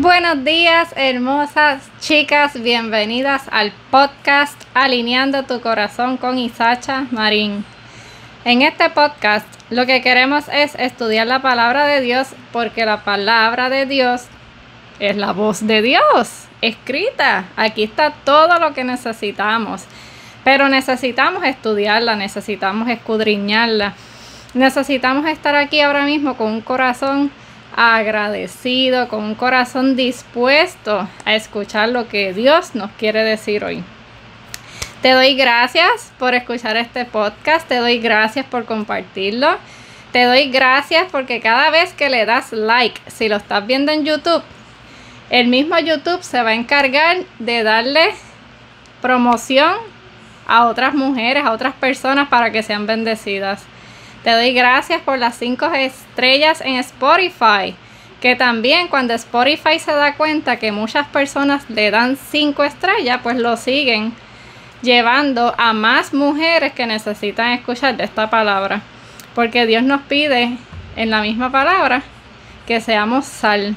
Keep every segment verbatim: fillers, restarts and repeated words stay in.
Buenos días, hermosas chicas, bienvenidas al podcast Alineando tu Corazón con Isacha Marín. En este podcast lo que queremos es estudiar la palabra de Dios, porque la palabra de Dios es la voz de Dios escrita. Aquí está todo lo que necesitamos, pero necesitamos estudiarla, necesitamos escudriñarla, necesitamos estar aquí ahora mismo con un corazón agradecido, con un corazón dispuesto a escuchar lo que Dios nos quiere decir hoy. Te doy gracias por escuchar este podcast, te doy gracias por compartirlo, te doy gracias porque cada vez que le das like, si lo estás viendo en YouTube, el mismo YouTube se va a encargar de darle promoción a otras mujeres, a otras personas para que sean bendecidas. Te doy gracias por las cinco estrellas en Spotify, que también cuando Spotify se da cuenta que muchas personas le dan cinco estrellas, pues lo siguen llevando a más mujeres que necesitan escuchar de esta palabra. Porque Dios nos pide en la misma palabra que seamos sal.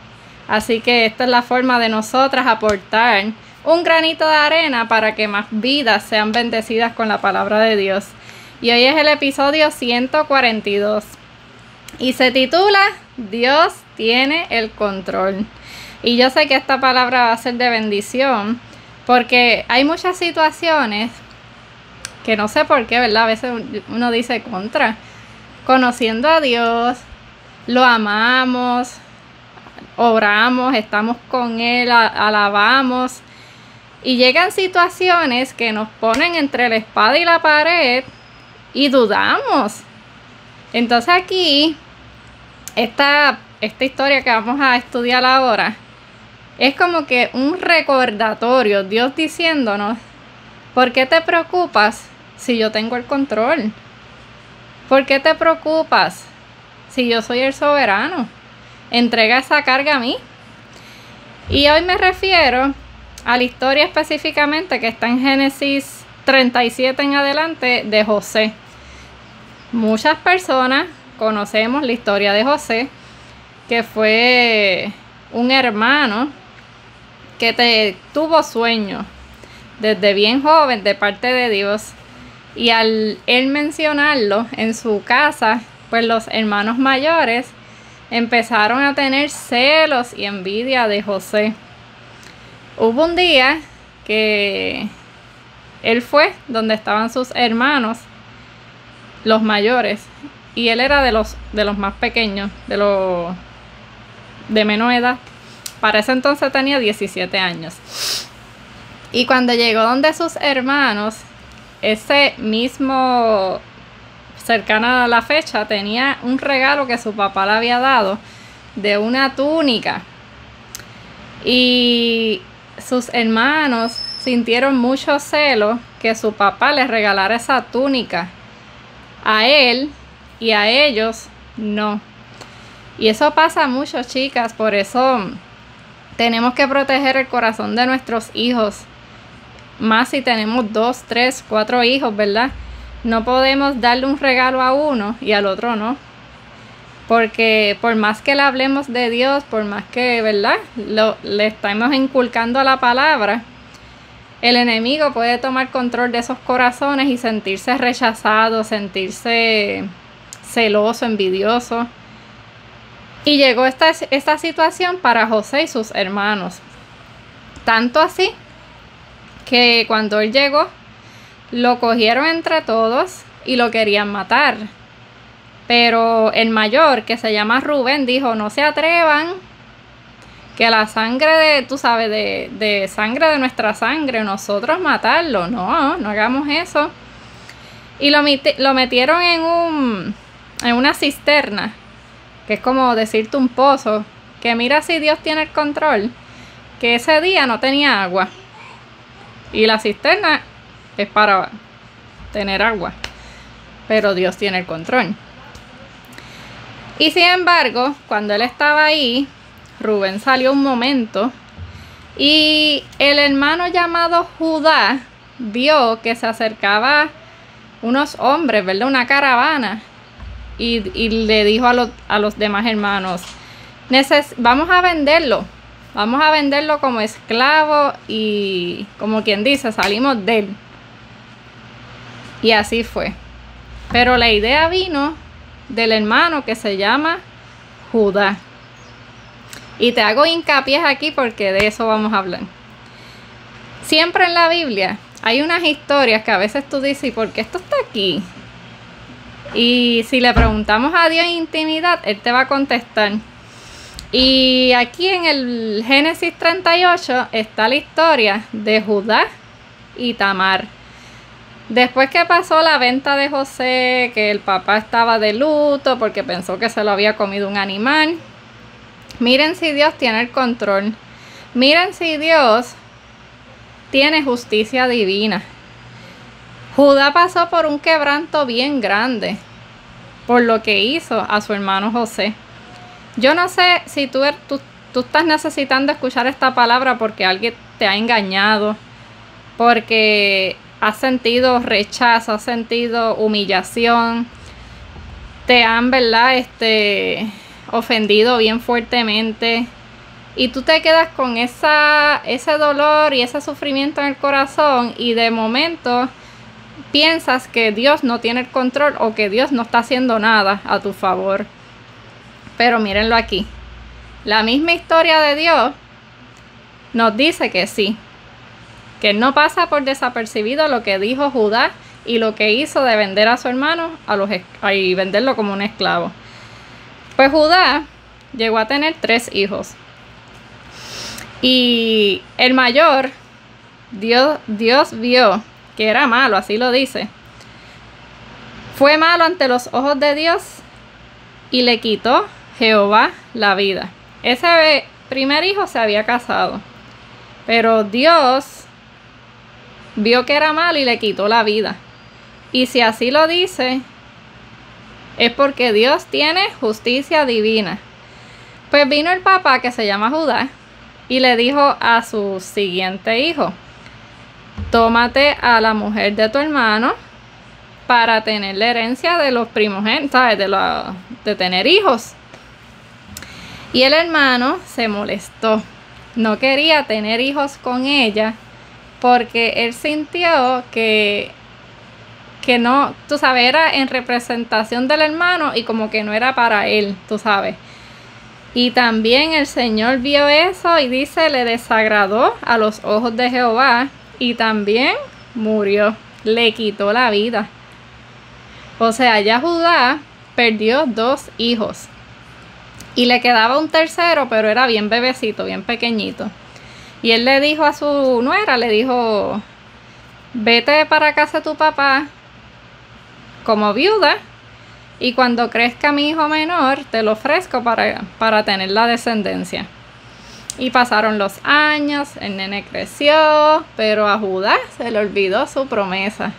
Así que esta es la forma de nosotras aportar un granito de arena para que más vidas sean bendecidas con la palabra de Dios. Y hoy es el episodio ciento cuarenta y dos y se titula Dios tiene el control. Y yo sé que esta palabra va a ser de bendición porque hay muchas situaciones que no sé por qué, ¿verdad? A veces uno dice contra. Conociendo a Dios, lo amamos, oramos, estamos con Él, alabamos. Y llegan situaciones que nos ponen entre la espada y la pared y dudamos. Entonces aquí, esta, esta historia que vamos a estudiar ahora, es como que un recordatorio, Dios diciéndonos, ¿por qué te preocupas si yo tengo el control? ¿Por qué te preocupas si yo soy el soberano? Entrega esa carga a mí. Y hoy me refiero a la historia específicamente que está en Génesis treinta y siete en adelante de José. Muchas personas conocemos la historia de José, que fue un hermano que te, tuvo sueños desde bien joven de parte de Dios, y al él mencionarlo en su casa, pues los hermanos mayores empezaron a tener celos y envidia de José. Hubo un día que él fue donde estaban sus hermanos, los mayores, y él era de los, de los más pequeños, de los de menor edad. Para ese entonces tenía diecisiete años. Y cuando llegó donde sus hermanos, ese mismo, cercano a la fecha, tenía un regalo que su papá le había dado de una túnica. Y sus hermanos sintieron mucho celo que su papá les regalara esa túnica. A él y a ellos no. Y eso pasa mucho, chicas. Por eso tenemos que proteger el corazón de nuestros hijos. Más si tenemos dos, tres, cuatro hijos, ¿verdad? No podemos darle un regalo a uno y al otro no. Porque por más que le hablemos de Dios, por más que, ¿verdad?, Lo, le estamos inculcando a la palabra, el enemigo puede tomar control de esos corazones y sentirse rechazado, sentirse celoso, envidioso. Y llegó esta, esta situación para José y sus hermanos. Tanto así que cuando él llegó, lo cogieron entre todos y lo querían matar. Pero el mayor, que se llama Rubén, dijo, no se atrevan, que la sangre de, tú sabes, de, de sangre de nuestra sangre, nosotros matarlo. No, no hagamos eso. Y lo, lo metieron en, un, en una cisterna, que es como decirte un pozo, que mira si Dios tiene el control, que ese día no tenía agua. Y la cisterna es para tener agua, pero Dios tiene el control. Y sin embargo, cuando él estaba ahí, Rubén salió un momento y el hermano llamado Judá vio que se acercaba unos hombres, ¿verdad? Una caravana. Y, y le dijo a los, a los demás hermanos, Neces vamos a venderlo, vamos a venderlo como esclavo y, como quien dice, salimos de él. Y así fue. Pero la idea vino del hermano que se llama Judá. Y te hago hincapié aquí porque de eso vamos a hablar. Siempre en la Biblia hay unas historias que a veces tú dices, ¿y por qué esto está aquí? Y si le preguntamos a Dios en intimidad, Él te va a contestar. Y aquí en el Génesis treinta y ocho está la historia de Judá y Tamar. Después que pasó la venta de José, que el papá estaba de luto porque pensó que se lo había comido un animal. Miren si Dios tiene el control. Miren si Dios tiene justicia divina. Judá pasó por un quebranto bien grande por lo que hizo a su hermano José. Yo no sé si tú, tú, tú estás necesitando escuchar esta palabra porque alguien te ha engañado, porque has sentido rechazo, has sentido humillación, te han, ¿verdad?, este, ofendido bien fuertemente. Y tú te quedas con esa, ese dolor y ese sufrimiento en el corazón y de momento piensas que Dios no tiene el control o que Dios no está haciendo nada a tu favor. Pero mírenlo aquí. La misma historia de Dios nos dice que sí. Que no pasa por desapercibido lo que dijo Judá y lo que hizo de vender a su hermano a los, y venderlo como un esclavo. Pues Judá llegó a tener tres hijos. Y el mayor, Dios, Dios vio que era malo, así lo dice. Fue malo ante los ojos de Dios y le quitó Jehová la vida. Ese primer hijo se había casado, pero Dios vio que era malo y le quitó la vida. Y si así lo dice, es porque Dios tiene justicia divina. Pues vino el papá, que se llama Judá, y le dijo a su siguiente hijo: tómate a la mujer de tu hermano para tener la herencia de los primogénitos, ¿sabes? De, la, de tener hijos. Y el hermano se molestó. No quería tener hijos con ella porque él sintió que, que no, tú sabes, era en representación del hermano y como que no era para él, tú sabes. Y también el Señor vio eso y dice, le desagradó a los ojos de Jehová y también murió, le quitó la vida. O sea, ya Judá perdió dos hijos y le quedaba un tercero, pero era bien bebecito, bien pequeñito. Y él le dijo a su nuera, le dijo, vete para casa de tu papá como viuda y cuando crezca mi hijo menor te lo ofrezco para, para tener la descendencia. Y pasaron los años, el nene creció, pero a Judá se le olvidó su promesa.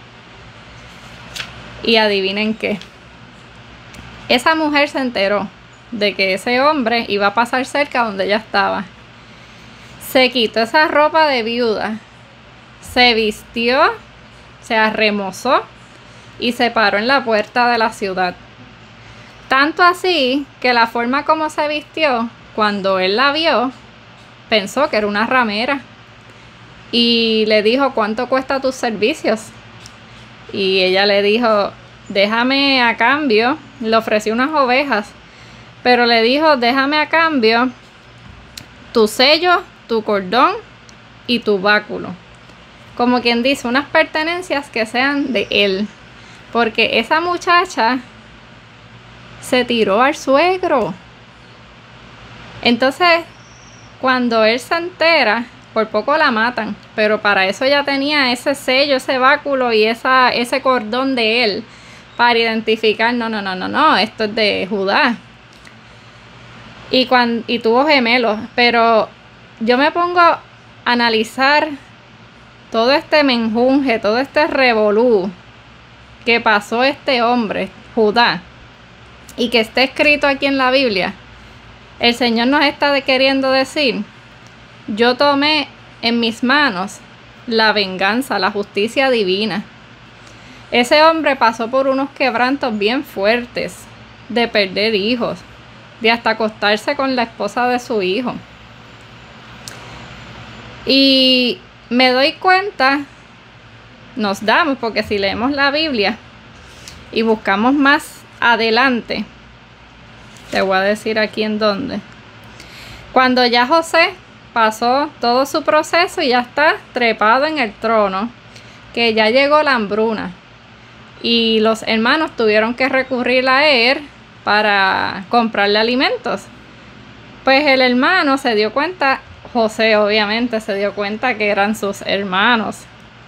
Y adivinen qué. Esa mujer se enteró de que ese hombre iba a pasar cerca donde ella estaba. Se quitó esa ropa de viuda, se vistió, se arremozó y se paró en la puerta de la ciudad. Tanto así que la forma como se vistió, cuando él la vio, pensó que era una ramera y le dijo, ¿cuánto cuesta tus servicios? Y ella le dijo, déjame a cambio, le ofreció unas ovejas, pero le dijo, déjame a cambio tu sello, tu cordón y tu báculo. Como quien dice, unas pertenencias que sean de él, porque esa muchacha se tiró al suegro. Entonces, cuando él se entera, por poco la matan, pero para eso ya tenía ese sello, ese báculo y esa, ese cordón de él, para identificar, no, no, no, no, no, esto es de Judá. Y, cuando, y tuvo gemelos, pero yo me pongo a analizar todo este menjunje, todo este revolú que pasó este hombre, Judá, y que está escrito aquí en la Biblia. El Señor nos está queriendo decir, yo tomé en mis manos la venganza, la justicia divina. Ese hombre pasó por unos quebrantos bien fuertes, de perder hijos, de hasta acostarse con la esposa de su hijo. Y me doy cuenta, nos damos, porque si leemos la Biblia y buscamos más adelante, te voy a decir aquí en dónde. Cuando ya José pasó todo su proceso y ya está trepado en el trono, que ya llegó la hambruna y los hermanos tuvieron que recurrir a él para comprarle alimentos. Pues el hermano se dio cuenta, José obviamente se dio cuenta que eran sus hermanos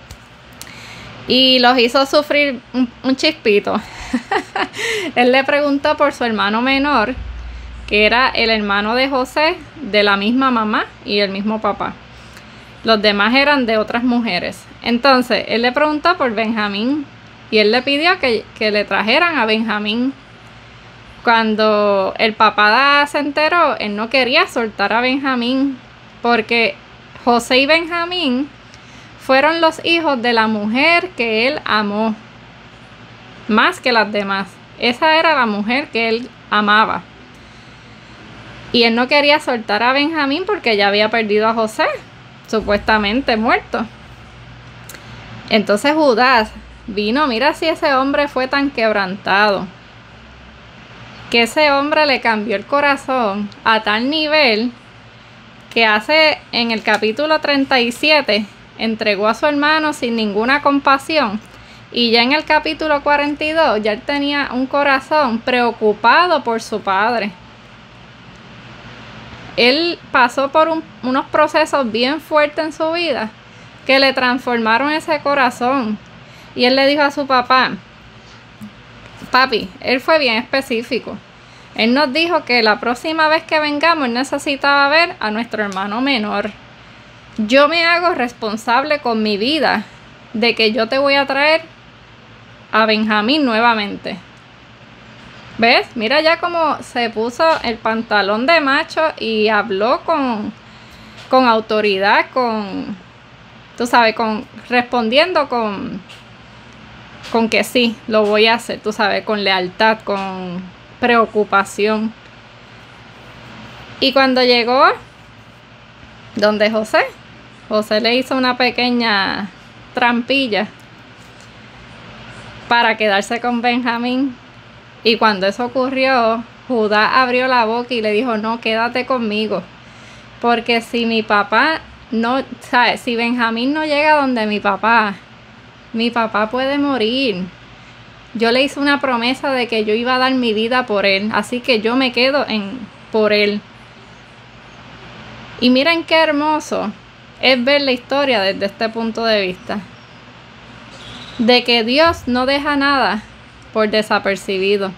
y los hizo sufrir un, un chispito. Él le preguntó por su hermano menor, que era el hermano de José, de la misma mamá y el mismo papá. Los demás eran de otras mujeres. Entonces, él le preguntó por Benjamín y él le pidió que, que le trajeran a Benjamín. Cuando el papá se enteró, él no quería soltar a Benjamín, porque José y Benjamín fueron los hijos de la mujer que él amó, más que las demás. Esa era la mujer que él amaba. Y él no quería soltar a Benjamín porque ya había perdido a José, supuestamente muerto. Entonces Judá vino, mira si ese hombre fue tan quebrantado, que ese hombre le cambió el corazón a tal nivel que hace en el capítulo treinta y siete entregó a su hermano sin ninguna compasión. Y ya en el capítulo cuarenta y dos ya él tenía un corazón preocupado por su padre. Él pasó por un, unos procesos bien fuertes en su vida que le transformaron ese corazón. Y él le dijo a su papá, papi, él fue bien específico. Él nos dijo que la próxima vez que vengamos él necesitaba ver a nuestro hermano menor. Yo me hago responsable con mi vida de que yo te voy a traer a Benjamín nuevamente. ¿Ves? Mira ya cómo se puso el pantalón de macho y habló con, con autoridad, con, tú sabes, con, respondiendo con, con que sí, lo voy a hacer, tú sabes, con lealtad, con preocupación. Y cuando llegó donde José, José le hizo una pequeña trampilla para quedarse con Benjamín. Y cuando eso ocurrió, Judá abrió la boca y le dijo, no, quédate conmigo. Porque si mi papá no, ¿sabes? Si Benjamín no llega donde mi papá, mi papá puede morir. Yo le hice una promesa de que yo iba a dar mi vida por él. Así que yo me quedo en, por él. Y miren qué hermoso es ver la historia desde este punto de vista. De que Dios no deja nada por desapercibido.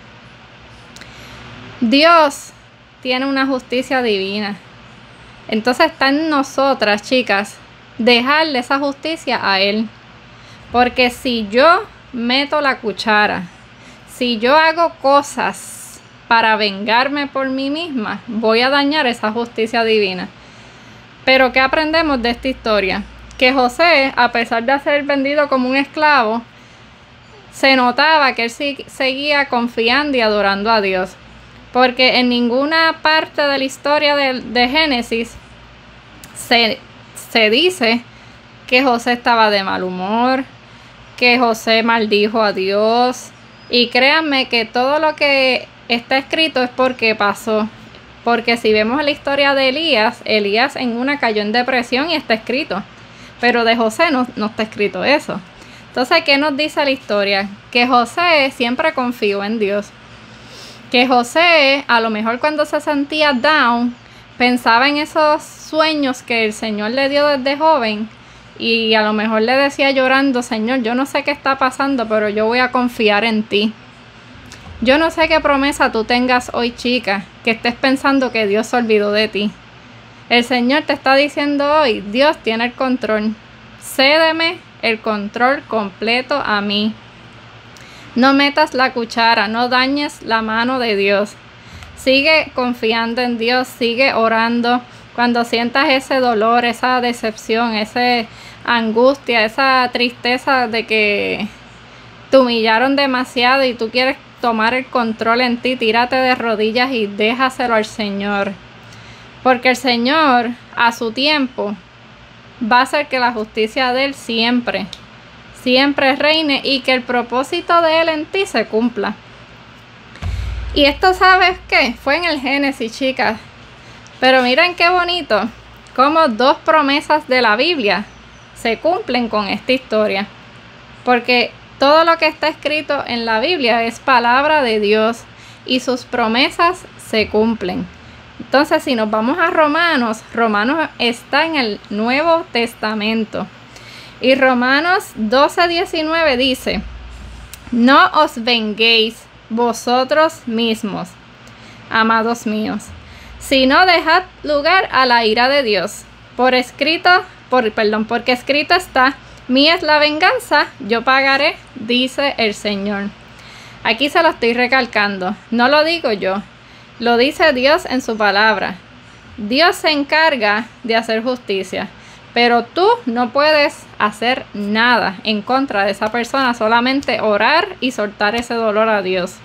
Dios tiene una justicia divina. Entonces está en nosotras, chicas, dejarle esa justicia a Él. Porque si yo meto la cuchara, si yo hago cosas para vengarme por mí misma, voy a dañar esa justicia divina. Pero ¿qué aprendemos de esta historia? Que José, a pesar de ser vendido como un esclavo, se notaba que él seguía confiando y adorando a Dios. Porque en ninguna parte de la historia de, de Génesis se, se dice que José estaba de mal humor, que José maldijo a Dios. Y créanme que todo lo que está escrito es porque pasó. Porque si vemos la historia de Elías, Elías en una cayó en depresión y está escrito. Pero de José no, no está escrito eso. Entonces, ¿qué nos dice la historia? Que José siempre confió en Dios. Que José, a lo mejor cuando se sentía down, pensaba en esos sueños que el Señor le dio desde joven. Y a lo mejor le decía llorando, Señor, yo no sé qué está pasando, pero yo voy a confiar en ti. Yo no sé qué promesa tú tengas hoy, chica, que estés pensando que Dios se olvidó de ti. El Señor te está diciendo hoy, Dios tiene el control. Cédeme el control completo a mí. No metas la cuchara, no dañes la mano de Dios. Sigue confiando en Dios, sigue orando. Cuando sientas ese dolor, esa decepción, esa angustia, esa tristeza de que te humillaron demasiado y tú quieres tomar el control en ti, tírate de rodillas y déjaselo al Señor. Porque el Señor, a su tiempo, va a hacer que la justicia de Él siempre, siempre reine y que el propósito de Él en ti se cumpla. Y esto, ¿sabes qué? Fue en el Génesis, chicas. Pero miren qué bonito, cómo dos promesas de la Biblia se cumplen con esta historia. Porque todo lo que está escrito en la Biblia es palabra de Dios y sus promesas se cumplen. Entonces, si nos vamos a Romanos, Romanos está en el Nuevo Testamento. Y Romanos doce diecinueve dice: no os venguéis vosotros mismos, amados míos, sino dejad lugar a la ira de Dios. Por escrito, por, perdón, porque escrito está: mía es la venganza, yo pagaré, dice el Señor. Aquí se lo estoy recalcando, no lo digo yo, lo dice Dios en su palabra. Dios se encarga de hacer justicia, pero tú no puedes hacer nada en contra de esa persona, solamente orar y soltar ese dolor a Dios.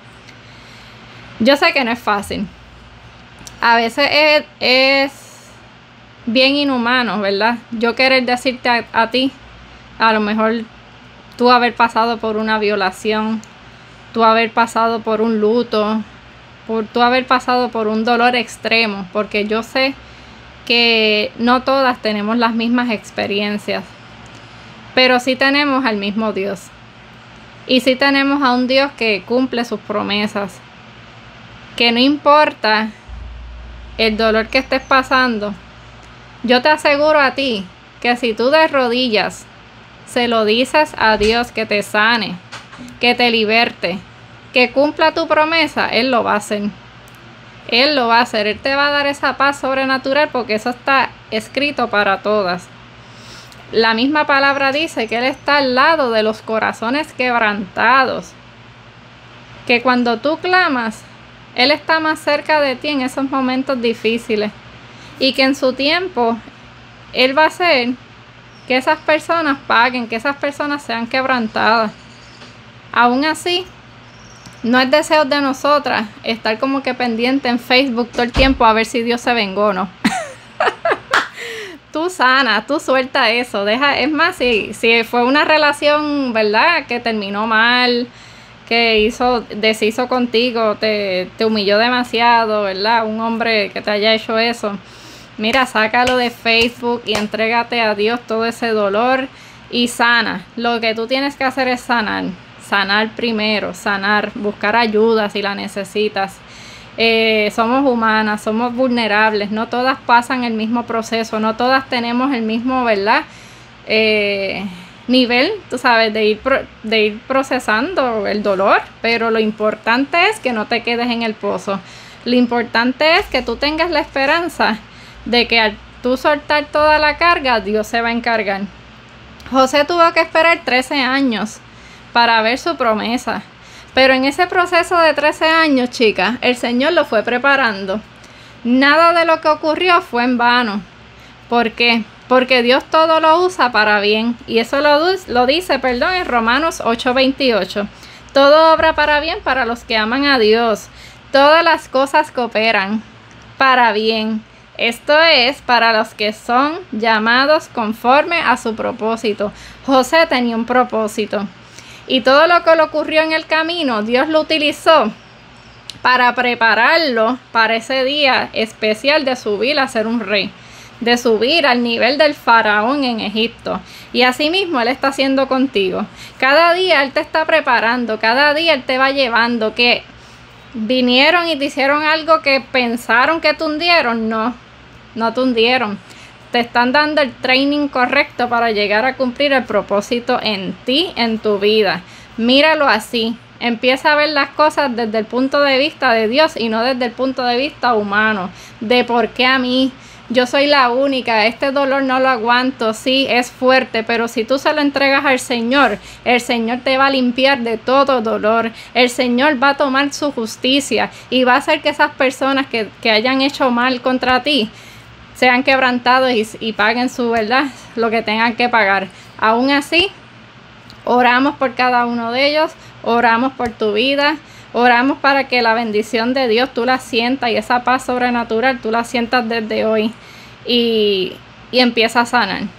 Yo sé que no es fácil. A veces es, es bien inhumano, ¿verdad? Yo querer decirte a, a ti, a lo mejor tú haber pasado por una violación, tú haber pasado por un luto, por tú haber pasado por un dolor extremo, porque yo sé que no todas tenemos las mismas experiencias, pero sí tenemos al mismo Dios. Y sí tenemos a un Dios que cumple sus promesas, que no importa el dolor que estés pasando, yo te aseguro a ti que si tú de rodillas se lo dices a Dios que te sane, que te liberte, que cumpla tu promesa, Él lo va a hacer. Él lo va a hacer. Él te va a dar esa paz sobrenatural porque eso está escrito para todas. La misma palabra dice que Él está al lado de los corazones quebrantados. Que cuando tú clamas, Él está más cerca de ti en esos momentos difíciles. Y que en su tiempo, Él va a hacer que esas personas paguen, que esas personas sean quebrantadas. Aún así, no es deseo de nosotras estar como que pendiente en Facebook todo el tiempo a ver si Dios se vengó o no. Tú sana, tú suelta eso. Deja, es más, si, si fue una relación, ¿verdad?, que terminó mal, que hizo, deshizo contigo, te, te humilló demasiado, ¿verdad? Un hombre que te haya hecho eso. Mira, sácalo de Facebook y entrégate a Dios todo ese dolor y sana. Lo que tú tienes que hacer es sanar. Sanar primero, sanar, buscar ayuda si la necesitas. Eh, somos humanas, somos vulnerables, no todas pasan el mismo proceso, no todas tenemos el mismo, ¿verdad?, eh, nivel, tú sabes, de ir, pro, de ir procesando el dolor, pero lo importante es que no te quedes en el pozo. Lo importante es que tú tengas la esperanza de que al tú soltar toda la carga, Dios se va a encargar. José tuvo que esperar trece años para ver su promesa. Pero en ese proceso de trece años, chicas, el Señor lo fue preparando. Nada de lo que ocurrió fue en vano. ¿Por qué? Porque Dios todo lo usa para bien. Y eso lo, lo dice, perdón, en Romanos ocho veintiocho. Todo obra para bien para los que aman a Dios. Todas las cosas cooperan para bien. Esto es para los que son llamados conforme a su propósito. José tenía un propósito. Y todo lo que le ocurrió en el camino, Dios lo utilizó para prepararlo para ese día especial de subir a ser un rey, de subir al nivel del faraón en Egipto. Y así mismo Él está haciendo contigo. Cada día Él te está preparando, cada día Él te va llevando. Que vinieron y te hicieron algo que pensaron que te hundieron, no, no te hundieron. Te están dando el training correcto para llegar a cumplir el propósito en ti, en tu vida. Míralo así. Empieza a ver las cosas desde el punto de vista de Dios y no desde el punto de vista humano. De por qué a mí, yo soy la única, este dolor no lo aguanto. Sí, es fuerte, pero si tú se lo entregas al Señor, el Señor te va a limpiar de todo dolor. El Señor va a tomar su justicia y va a hacer que esas personas que, que hayan hecho mal contra ti sean quebrantados y, y paguen su verdad, lo que tengan que pagar. Aún así, oramos por cada uno de ellos, oramos por tu vida, oramos para que la bendición de Dios tú la sientas y esa paz sobrenatural tú la sientas desde hoy y, y empieza a sanar.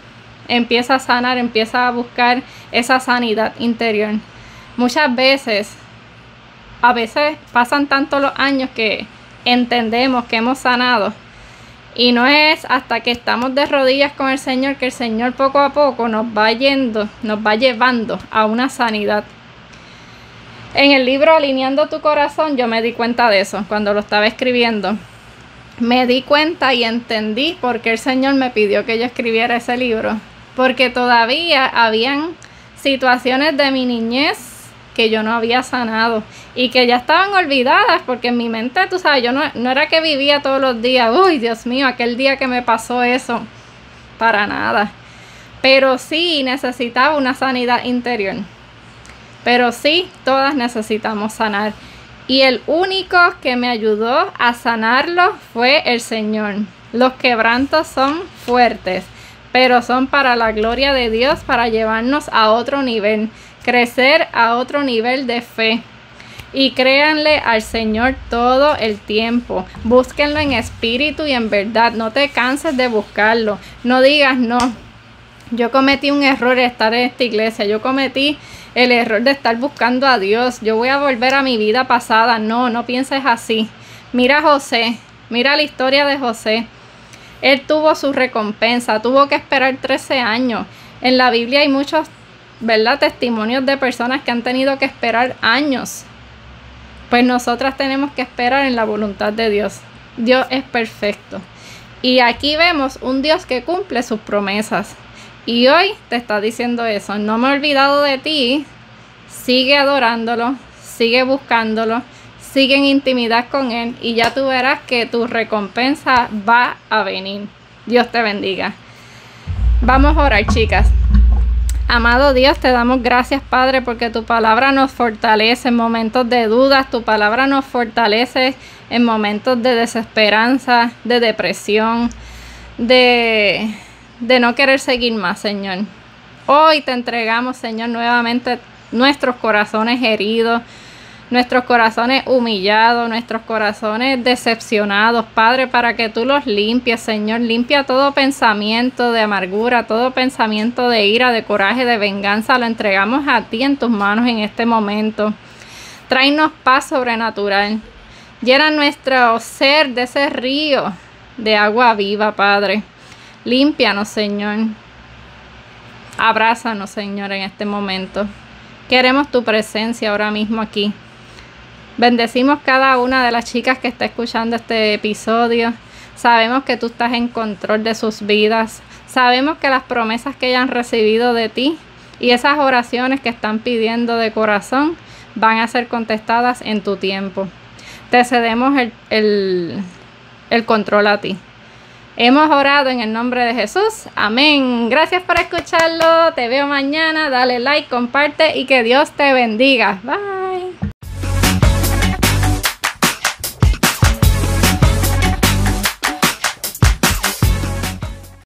empieza a sanar, empieza a buscar esa sanidad interior. Muchas veces, a veces pasan tanto los años que entendemos que hemos sanado. Y no es hasta que estamos de rodillas con el Señor que el Señor poco a poco nos va yendo, nos va llevando a una sanidad. En el libro Alineando tu Corazón yo me di cuenta de eso cuando lo estaba escribiendo. Me di cuenta y entendí por qué el Señor me pidió que yo escribiera ese libro. Porque todavía habían situaciones de mi niñez que yo no había sanado y que ya estaban olvidadas, porque en mi mente, tú sabes, yo no, no era que vivía todos los días, uy, Dios mío, aquel día que me pasó eso, para nada. Pero sí necesitaba una sanidad interior. Pero sí, todas necesitamos sanar. Y el único que me ayudó a sanarlo fue el Señor. Los quebrantos son fuertes, pero son para la gloria de Dios, para llevarnos a otro nivel, crecer a otro nivel de fe. Y créanle al Señor todo el tiempo. Búsquenlo en espíritu y en verdad. No te canses de buscarlo. No digas, no, yo cometí un error de estar en esta iglesia. Yo cometí el error de estar buscando a Dios. Yo voy a volver a mi vida pasada. No, no pienses así. Mira a José. Mira la historia de José. Él tuvo su recompensa. Tuvo que esperar trece años. En la Biblia hay muchos, ¿verdad?, testimonios de personas que han tenido que esperar años. Pues nosotras tenemos que esperar en la voluntad de Dios. Dios es perfecto. Y aquí vemos un Dios que cumple sus promesas. Y hoy te está diciendo eso. No me he olvidado de ti. Sigue adorándolo. Sigue buscándolo. Sigue en intimidad con Él. Y ya tú verás que tu recompensa va a venir. Dios te bendiga. Vamos a orar, chicas. Amado Dios, te damos gracias, Padre, porque tu palabra nos fortalece en momentos de dudas, tu palabra nos fortalece en momentos de desesperanza, de depresión, de, de no querer seguir más, Señor. Hoy te entregamos, Señor, nuevamente nuestros corazones heridos, nuestros corazones humillados, nuestros corazones decepcionados, Padre, para que tú los limpies, Señor. Limpia todo pensamiento de amargura, todo pensamiento de ira, de coraje, de venganza. Lo entregamos a ti en tus manos en este momento. Tráenos paz sobrenatural. Llena nuestro ser de ese río de agua viva, Padre. Límpianos, Señor. Abrázanos, Señor, en este momento. Queremos tu presencia ahora mismo aquí. Bendecimos cada una de las chicas que está escuchando este episodio. Sabemos que tú estás en control de sus vidas. Sabemos que las promesas que ellas han recibido de ti y esas oraciones que están pidiendo de corazón van a ser contestadas en tu tiempo. Te cedemos el, el, el control a ti. Hemos orado en el nombre de Jesús. Amén. Gracias por escucharlo. Te veo mañana. Dale like, comparte y que Dios te bendiga. Bye.